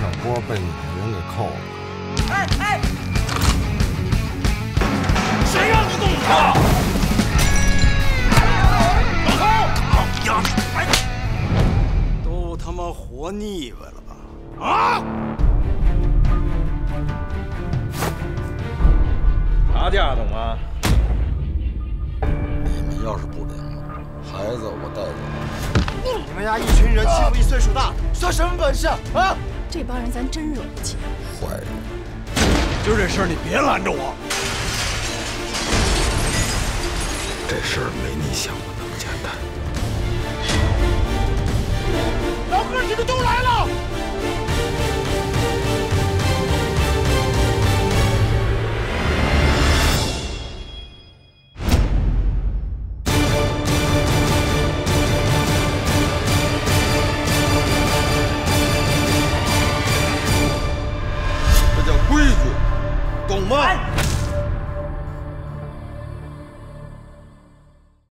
波被你们人给扣了。 哎哎，谁让你动他？老头，好呀！哎， 都他妈活腻歪了吧？ 啊！ 查价懂吗？ 你们要是不领了，孩子我带走。 你们家一群人欺负一岁数大，算什么本事啊？ 这帮人咱真惹不起。 坏人， 就这事儿你别拦着我。 这事儿没你想的那么简单。 老哥几个都来了。 这叫规矩，懂吗？